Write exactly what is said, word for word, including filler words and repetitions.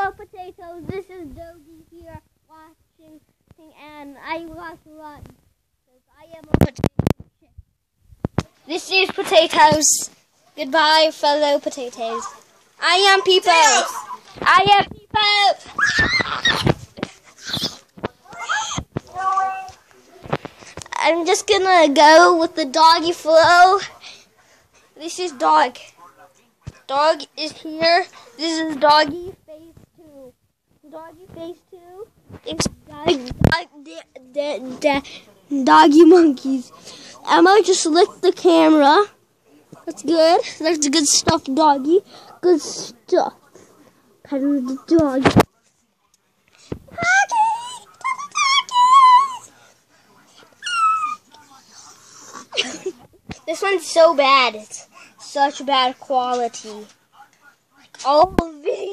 Hello potatoes, this is Doge here watching, and I want to run because I am a potato chip. This is potatoes. Goodbye, fellow potatoes. I am people. I am people. I'm just gonna go with the doggy flow. This is dog. Dog is here. This is doggy phase two. Doggy phase two is dog, dog, dog, dog, doggy monkeys. Emma just licked the camera. That's good. That's good stuff, doggy. Good stuff. Petting the dog. This one's so bad. It's such bad quality. Like all of it.